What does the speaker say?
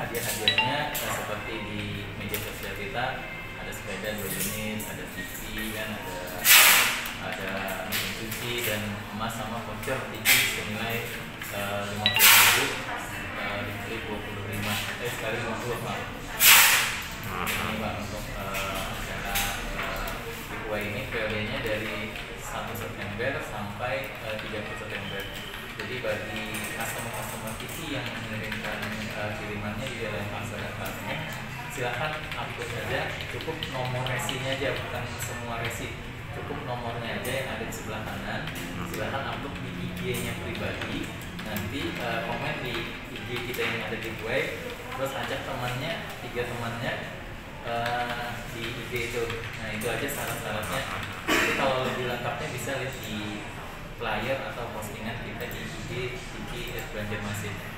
hadiah-hadiahnya seperti di media sosial kita ada sepeda 2 unit, ada TV kan, ada mesin cuci dan emas sama voucher TV senilai 50.000 dibeli 25 sekali 50 Pak. Ini Pak untuk acara giveaway ini periodenya dari 1 September sampai 30 September. Jadi bagi customer TV yang mengirimkan kirimannya di dalam parcel apartemen, silahkan upload saja, cukup nomor resinya aja, bukan semua resi, cukup nomornya aja yang ada di sebelah kanan. Silahkan upload di IG-nya pribadi, nanti komen di IG kita yang ada di giveaway, terus ajak temannya, 3 temannya di IG itu. Nah itu aja syarat-syaratnya. Jadi kalau lebih lengkapnya bisa lihat di flyer atau postingan kita di IG Banjarmasin.